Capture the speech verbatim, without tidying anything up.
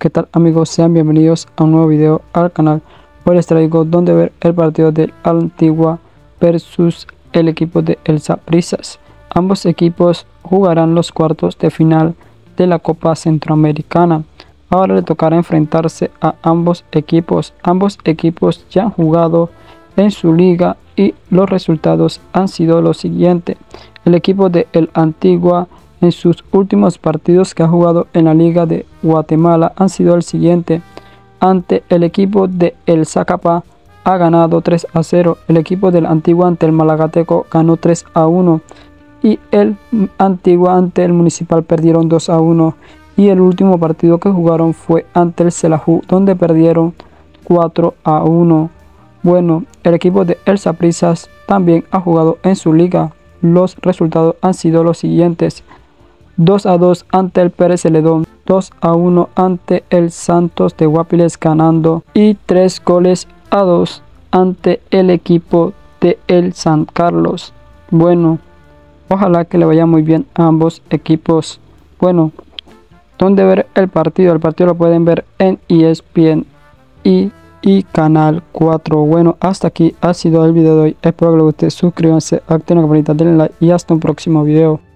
¿Qué tal amigos? Sean bienvenidos a un nuevo video al canal. Hoy les traigo donde ver el partido del Antigua versus el equipo de El Saprissas. Ambos equipos jugarán los cuartos de final de la Copa Centroamericana. Ahora le tocará enfrentarse a ambos equipos. Ambos equipos ya han jugado en su liga y los resultados han sido los siguientes. El equipo de El Antigua en sus últimos partidos que ha jugado en la Liga de Guatemala han sido el siguiente. Ante el equipo de El Zacapa ha ganado tres a cero. El equipo del Antigua ante el Malagateco ganó tres a uno. Y el Antigua ante el Municipal perdieron dos a uno. Y el último partido que jugaron fue ante el Xelajú, donde perdieron cuatro a uno. Bueno, el equipo de El Saprissas también ha jugado en su liga. Los resultados han sido los siguientes: dos a dos ante el Pérez Celedón, dos a uno ante el Santos de Guapiles ganando, y tres goles a dos ante el equipo de el San Carlos. Bueno, ojalá que le vaya muy bien a ambos equipos. Bueno, donde ver el partido, el partido lo pueden ver en E S P N y, y Canal cuatro. Bueno, hasta aquí ha sido el video de hoy. Espero que les guste, suscríbanse, activen la campanita, denle like y hasta un próximo video.